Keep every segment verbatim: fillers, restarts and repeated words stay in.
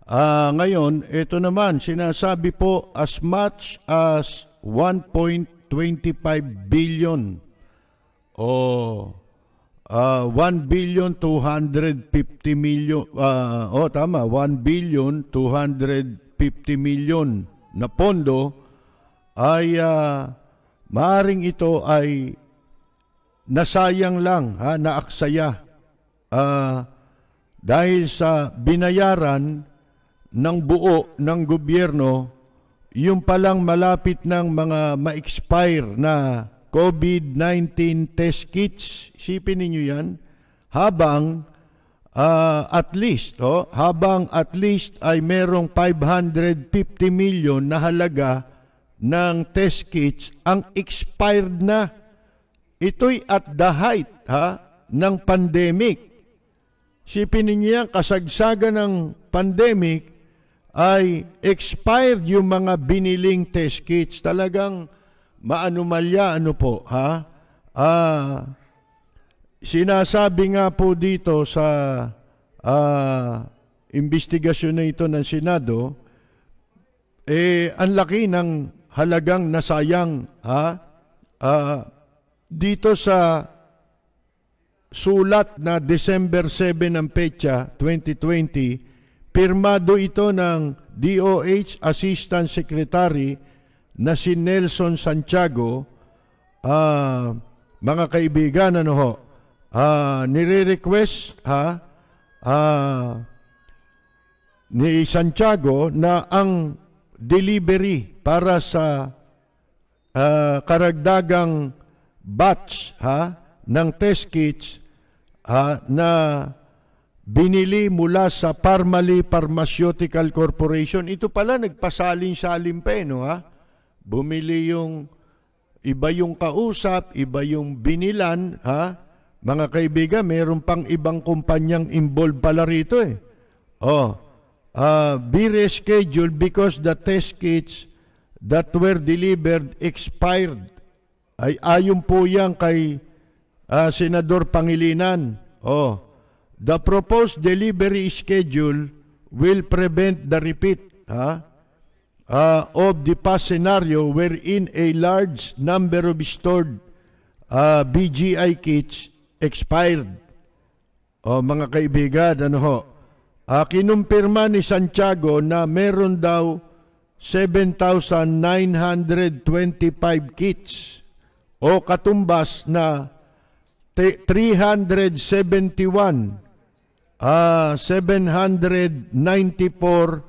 Ah, ngayon, ito naman, sinasabi po as much as one point two five billion o uh, one billion two hundred fifty million, uh, oh tama, one billion two hundred fifty million na pondo ay uh, maaring ito ay nasayang lang, ha, naaksaya uh, dahil sa binayaran ng buo ng gobyerno yung palang malapit ng mga ma-expire na COVID nineteen test kits. Sipin ninyo yan, habang uh, at least oh, habang at least ay merong five hundred fifty million na halaga ng test kits ang expired na. Ito'y at the height, ha, ng pandemic. Sipin ninyo yan, kasagsagan ng pandemic ay expired yung mga biniling test kits. Talagang maanumalya, ano po, ha? Ah, sinasabi nga po dito sa ah, investigasyon na ito ng Senado, eh, ang laki ng halagang nasayang, ha? Ah, dito sa sulat na December seven ng petsa twenty twenty, pirmado ito ng D O H Assistant Secretary na si Nelson Santiago. Uh, mga kaibigan, ano ho, uh, nire-request, ha, uh, ni Santiago na ang delivery para sa uh, karagdagang batch, ha, ng test kits, ha, na binili mula sa Parmalee Pharmaceutical Corporation. Ito pala, nagpasalin-salin pa, eh, no, ha? Bumili yung, iba yung kausap, iba yung binilan, ha? Mga kaibigan, mayroon pang ibang kumpanyang involved pala rito, eh. Oh, uh, be rescheduled because the test kits that were delivered expired. Ay, ayon po yan kay uh, Senador Pangilinan. Oh, the proposed delivery schedule will prevent the repeat, ha, uh, of the past scenario wherein a large number of stored uh, B G I kits expired. O, mga kaibigan, ano ho, uh, kinumpirma ni Santiago na meron daw seven thousand nine hundred twenty-five kits o katumbas na three hundred seventy-one Uh, seven hundred ninety-four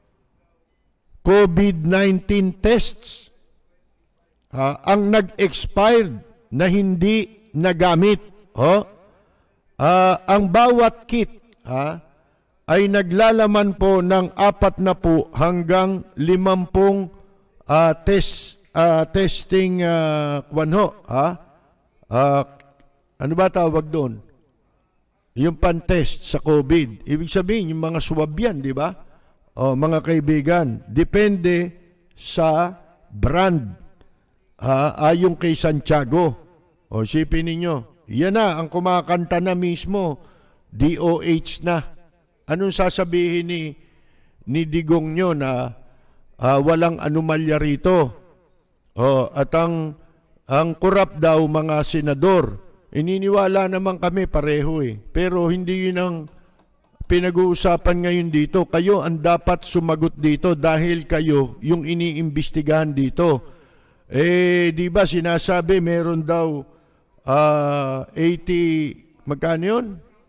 COVID nineteen tests uh, ang nag-expired na hindi nagamit. Oh? Uh, ang bawat kit uh, ay naglalaman po ng apat na po hanggang limampung uh, test, uh, testing uh, kwanho. Uh, uh, ano ba tawag doon? Yung pan-test sa COVID. Ibig sabihin, yung mga swab yan, di ba? O, mga kaibigan, depende sa brand. Ha, ayon kay Santiago. O, sipin ninyo, yan na, ang kumakanta na mismo, D O H na. Anong sasabihin ni, ni Digong nyo na uh, walang anomalya rito? O, at ang, ang kurap daw mga senador, ininiwala naman kami pareho, eh. Pero hindi yun ang pinag-uusapan ngayon dito. Kayo ang dapat sumagot dito dahil kayo yung iniimbestigahan dito. Eh, di ba sinasabi meron daw uh, eighty, magkano yun?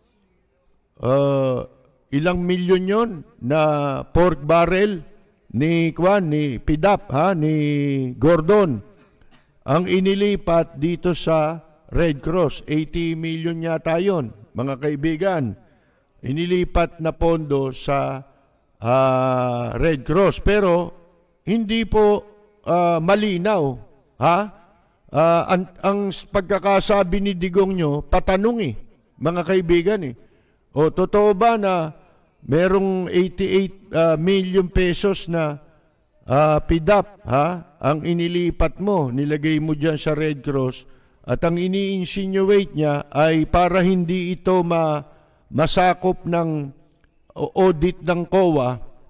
Uh, ilang milyon yun na pork barrel ni Kwan, ni Pidap, ha, ni Gordon. Ang inilipat dito sa Red Cross, eighty million yata yun, mga kaibigan. Inilipat na pondo sa uh, Red Cross. Pero hindi po uh, malinaw. Ha? Uh, ang, ang pagkakasabi ni Digong nyo, patanong, eh, mga kaibigan. Eh. O, totoo ba na merong eighty-eight uh, million pesos na uh, Pidap, ha? Ang inilipat mo, nilagay mo dyan sa Red Cross. At ang ini-insinuate niya ay para hindi ito ma masakop ng audit ng C O A,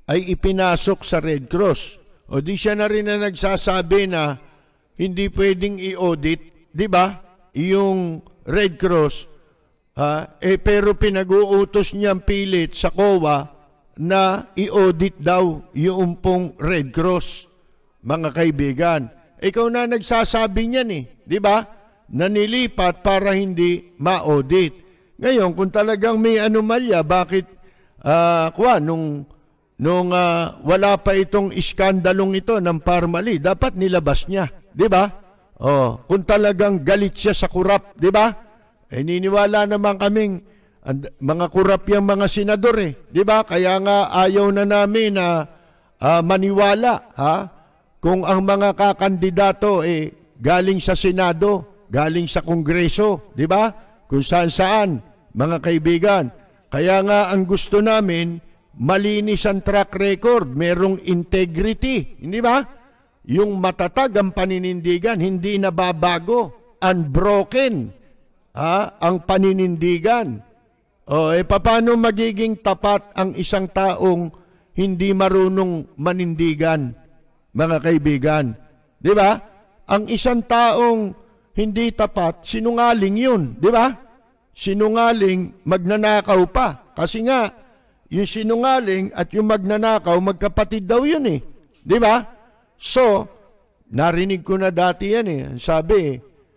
ay ipinasok sa Red Cross. O di siya na rin na nagsasabi na hindi pwedeng i-audit, di ba? Yung Red Cross, ha? Eh, pero pinag-uutos niyang pilit sa C O A na i-audit daw yung pong Red Cross, mga kaibigan. Ikaw na nagsasabi niyan eh, di ba? Nanilipat para hindi ma-audit. Ngayon, kung talagang may anomalya, bakit, uh, kwa, nung, nung uh, wala pa itong iskandalong ito ng Parmali, dapat nilabas niya, di ba? Oh, kung talagang galit siya sa kurap, di ba? Eh, niniwala naman kaming and, mga kurap yung mga senador eh, di ba? Kaya nga ayaw na namin na uh, maniwala, ha? Kung ang mga kakandidato eh galing sa Senado, galing sa Kongreso, di ba? Kung saan-saan, mga kaibigan. Kaya nga ang gusto namin, malinis ang track record, merong integrity, hindi ba? Yung matatag ang paninindigan, hindi nababago, unbroken, ha? Ang paninindigan. O, eh, paano magiging tapat ang isang taong hindi marunong manindigan, mga kaibigan? Di ba? Ang isang taong hindi tapat, sinungaling yun. Di ba? Sinungaling, magnanakaw pa. Kasi nga, yung sinungaling at yung magnanakaw, magkapatid daw yun eh. Di ba? So, narinig ko na dati yan eh. Sabi,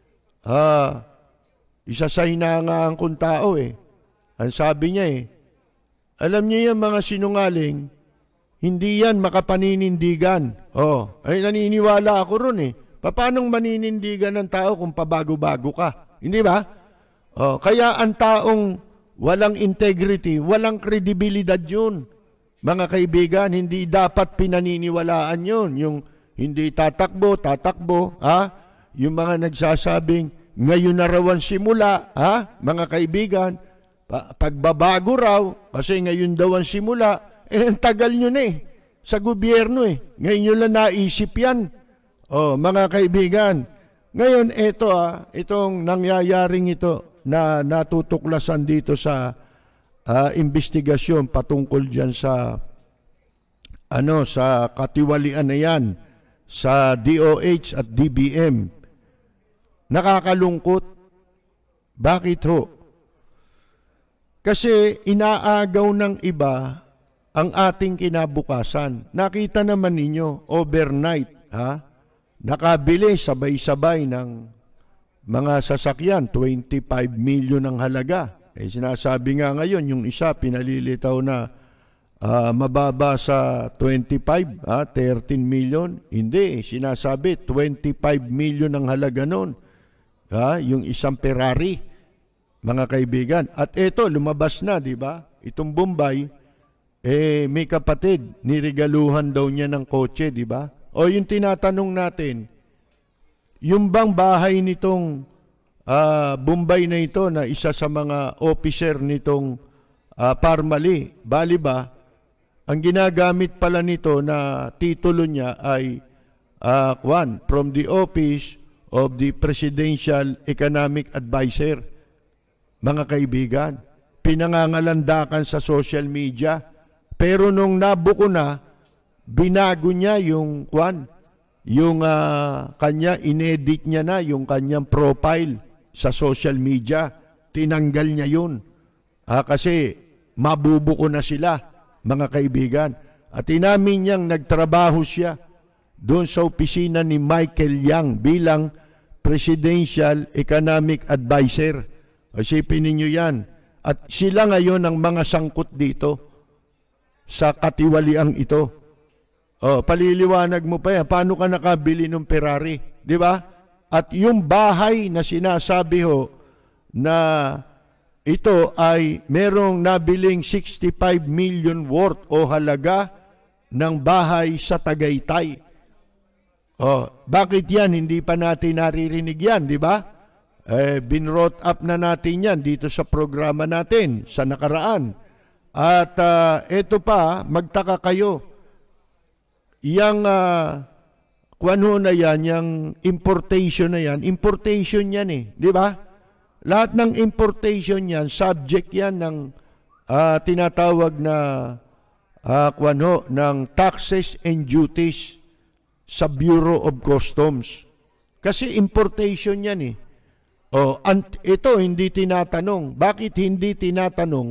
ah, isa sa hinangaan kong tao eh. Ang sabi niya eh, alam niyo yung mga sinungaling, hindi yan makapaninindigan. Oh, ay naniniwala ako ron eh. Paano maninindigan ng tao kung pabago-bago ka? Hindi ba? Oh, kaya ang taong walang integrity, walang kredibilidad yun. Mga kaibigan, hindi dapat pinaniniwalaan yun. Yung hindi tatakbo, tatakbo, ha? Yung mga nagsasabing, ngayon na raw ang simula, ha? Mga kaibigan, pagbabago raw, kasi ngayon daw ang simula, eh, ang tagal nyo na eh, sa gobyerno eh. Ngayon nyo lang naisip yan. Oh, mga kaibigan, ngayon ito ah, itong nangyayaring ito na natutuklasan dito sa uh, investigasyon patungkol dyan sa, ano, sa katiwalian na yan, sa D O H at D B M. Nakakalungkot. Bakit ho? Kasi inaagaw ng iba ang ating kinabukasan. Nakita naman ninyo, overnight, ha? Nakabili sabay-sabay ng mga sasakyan, twenty-five million ang halaga. Eh, sinasabi nga ngayon, yung isa pinalilitaw na uh, mababa sa twenty-five, ha? thirteen million. Hindi, eh, sinasabi twenty-five million ang halaga nun. Ha? Yung isang Ferrari, mga kaibigan. At ito, lumabas na, di ba? Itong Bombay, eh, may kapatid, niregaluhan daw niya ng kotse, di ba? O yung tinatanong natin, yung bang bahay nitong uh, Bombay na ito na isa sa mga officer nitong uh, Parmali, bali ba, ang ginagamit pala nito na titulo niya ay uh, one, from the office of the Presidential Economic Advisor. Mga kaibigan, pinangangalandakan sa social media, pero nung nabuko na, binago niya yung kwan, yung uh, kanya, inedit niya na yung kanyang profile sa social media. Tinanggal niya yun. Ah, kasi mabubuko na sila, mga kaibigan. At inamin niyang nagtrabaho siya doon sa opisina ni Michael Yang bilang Presidential Economic Advisor. Isipin ninyo yan. At sila ngayon ang mga sangkot dito sa katiwaliang ito. Oh, paliliwanag mo pa yan. Paano ka nakabili ng Ferrari? Di ba? At yung bahay na sinasabi ho na ito ay merong nabiling sixty-five million worth o halaga ng bahay sa Tagaytay. Oh, bakit yan? Hindi pa natin naririnig yan, di ba? Eh, binrot up na natin yan dito sa programa natin sa nakaraan. At uh, ito pa, magtaka kayo. Yang uh, kuano na yan, yung importation na yan, importation yan eh, di ba? Lahat ng importation yan, subject yan ng uh, tinatawag na uh, kwano, ng taxes and duties sa Bureau of Customs. Kasi importation yan eh. Oh, ito hindi tinatanong. Bakit hindi tinatanong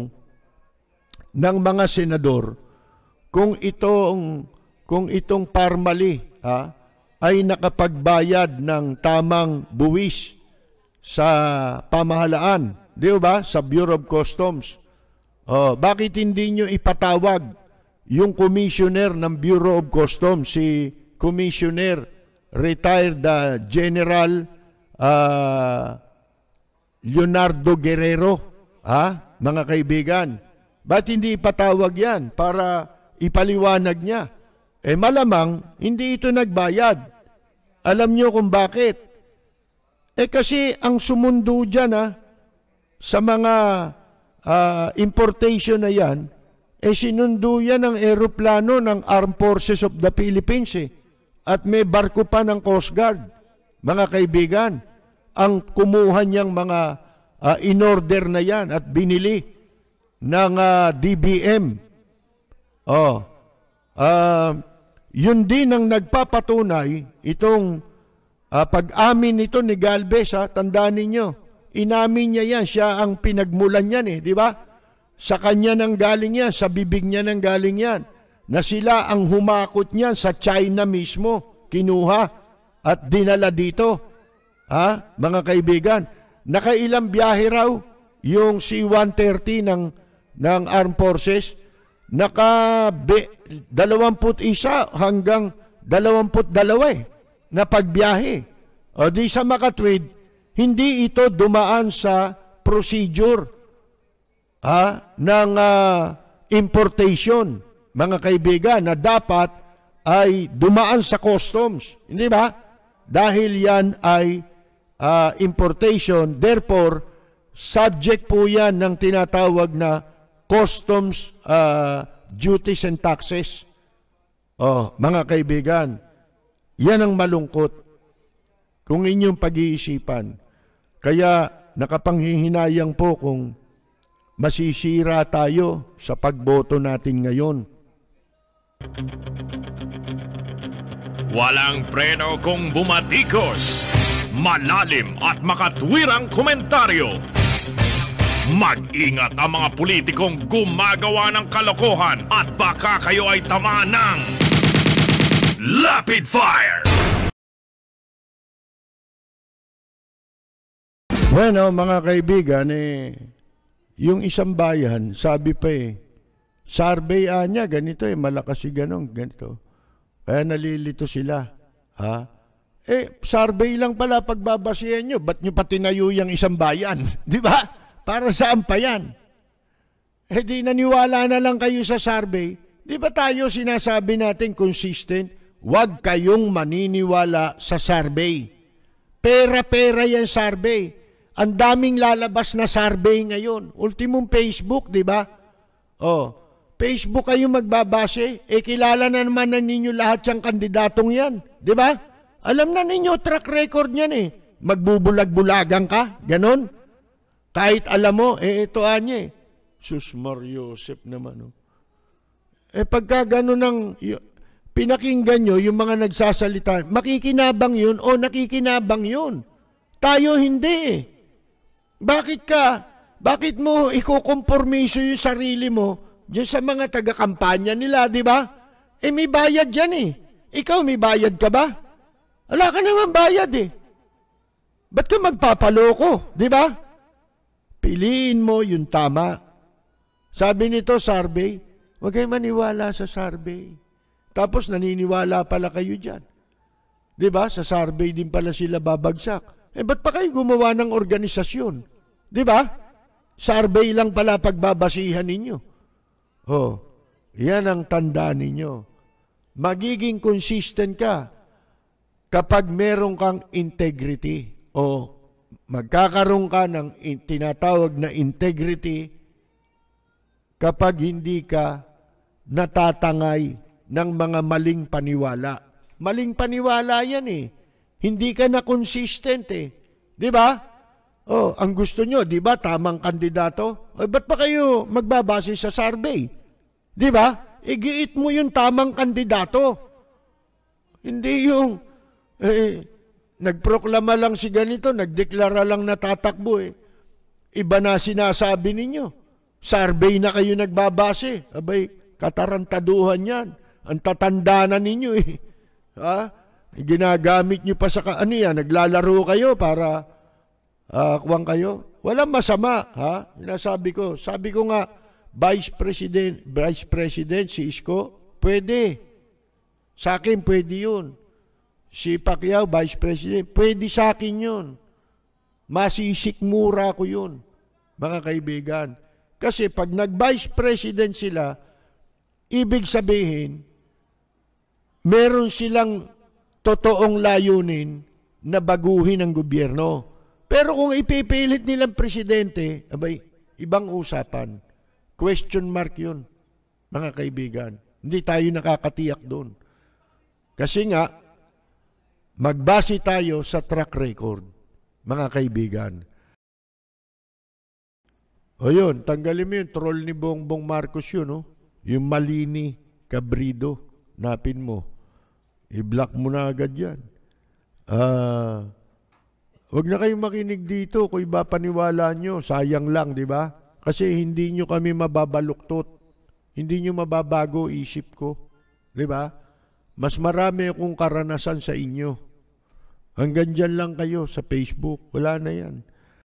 ng mga senador kung itong kung itong Parmali ha, ay nakapagbayad ng tamang buwis sa pamahalaan, di ba? Sa Bureau of Customs. Oh, bakit hindi nyo ipatawag yung commissioner ng Bureau of Customs, si Commissioner retired uh, General uh, Leonardo Guerrero, ha? Mga kaibigan, ba't hindi ipatawag yan para ipaliwanag niya? Eh malamang hindi ito nagbayad. Alam nyo kung bakit? Eh kasi ang sumundo dyan ha, sa mga uh, importation na yan, eh sinundo yan ng eroplano ng Armed Forces of the Philippines eh. At may barko pa ng Coast Guard. Mga kaibigan, ang kumuha niyang mga uh, in-order na yan at binili ng uh, D B M. Oh, uh, yun din ang nagpapatunay itong uh, pag-amin nito ni Galvez, ha, tandaan ninyo, inamin niya yan, siya ang pinagmulan yan eh, di ba? Sa kanya nang galing yan, sa bibig niya nang galing yan, na sila ang humakot niyan sa China mismo, kinuha at dinala dito. Ha, mga kaibigan, nakailang biyahe raw yung C one thirty ng, ng Armed Forces, naka dalawamput isa hanggang dalawamput dalawa eh, na pagbiyahe. O di sa makatwid, hindi ito dumaan sa procedure ha, ng uh, importation, mga kaibigan, na dapat ay dumaan sa customs. Hindi ba? Dahil yan ay uh, importation, therefore, subject po yan ng tinatawag na customs uh, duties and taxes. Oh, mga kaibigan, yan ang malungkot kung inyong pag-iisipan. Kaya nakapanghihinayang po kung masisira tayo sa pagboto natin ngayon. Walang preno kung bumatikos, malalim at makatwirang komentaryo. Mag-ingat ang mga politikong gumagawa ng kalokohan at baka kayo ay tamaan ng Rapid Fire! Bueno, mga kaibigan, eh, yung isang bayan, sabi pa eh, survey niya, ganito eh, malakas si ganun, ganito. Kaya nalilito sila. Ha? Eh, survey lang pala pagbabasihan nyo. Ba't nyo pa tinayo yung isang bayan? Di ba? Para saan pa yan? Eh di naniwala na lang kayo sa survey. Di ba tayo sinasabi natin consistent? Huwag kayong maniniwala sa survey. Pera-pera yan survey. Ang daming lalabas na survey ngayon. Ultimong Facebook, di ba? Oh, Facebook kayo magbabase, eh kilala na naman na ninyo lahat yung kandidatong yan. Di ba? Alam na ninyo, track record niyan eh. Magbubulag-bulagang ka, ganon. Kahit alam mo, eh ito anya eh. Sus Mariosep naman. Oh. Eh pagka ganon ng pinakinggan nyo, yung mga nagsasalita, makikinabang yun o nakikinabang yun. Tayo hindi eh. Bakit ka? Bakit mo ikukompormiso yung sarili mo diyan sa mga taga-kampanya nila, di ba? Eh may bayad dyan eh. Ikaw may bayad ka ba? Wala ka naman bayad eh. Ba't ka magpapaloko, di ba? Piliin mo yung tama. Sabi nito, survey, huwag kayo maniwala sa survey. Tapos naniniwala pala kayo dyan. Di ba? Sa survey din pala sila babagsak. Eh ba't pa kayo gumawa ng organisasyon? Di ba? Survey lang pala pagbabasihan ninyo. Oh, yan ang tanda ninyo. Magiging consistent ka kapag meron kang integrity o magkakaroon ka ng tinatawag na integrity kapag hindi ka natatangay ng mga maling paniwala. Maling paniwala yan eh. Hindi ka na consistent eh. Di ba? Oh, ang gusto nyo, di ba, tamang kandidato? Eh, ba't pa kayo magbabase sa survey? Di ba? igiit mo yung tamang kandidato. Hindi yung eh, nagproklama lang si ganito, nagdeklara lang natatakbo eh. Iba na sinasabi ninyo. Survey na kayo nagbabase. Abay, katarantaduhan yan. Ang tatanda na ninyo eh. Ha? Ginagamit nyo pa sa, ano yan, naglalaro kayo para uh, kuwang kayo. Walang masama, ha? Sinasabi ko, sabi ko nga, Vice President, Vice President, si Isko, pwede. Sa akin, pwede yun. Si Pacquiao, Vice President, pwede sa akin yun. Masisikmura ko yun, mga kaibigan. Kasi pag nag-Vice President sila, ibig sabihin, meron silang totoong layunin na baguhin ang gobyerno. Pero kung ipipilit nilang presidente, abay, ibang usapan. Question mark yun, mga kaibigan. Hindi tayo nakakatiyak doon. Kasi nga, magbase tayo sa track record, mga kaibigan. O yun, tanggalin mo yung troll ni Bongbong Marcos yun, no? Yung Malini Cabrido, napin mo. I-block mo na agad yan. Ah... Uh, Huwag na kayong makinig dito kung iba paniwala nyo. Sayang lang, di ba? Kasi hindi nyo kami mababaluktot. Hindi nyo mababago isip ko. Di ba? Mas marami akong karanasan sa inyo. Hanggang dyan lang kayo sa Facebook. Wala na yan.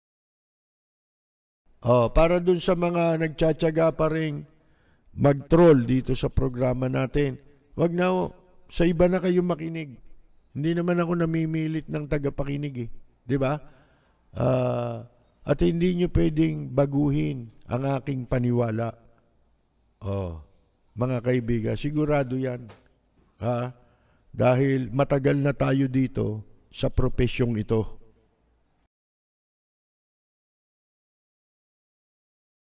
Oh, para dun sa mga nagtsatsaga pa rin mag-troll dito sa programa natin. Huwag na ho. Sa iba na kayo makinig. Hindi naman ako namimilit ng tagapakinig eh. Di ba? Uh, at hindi nyo pwedeng baguhin ang aking paniwala. Oh, mga kaibigan, sigurado yan. Ha? Dahil matagal na tayo dito sa profesyong ito.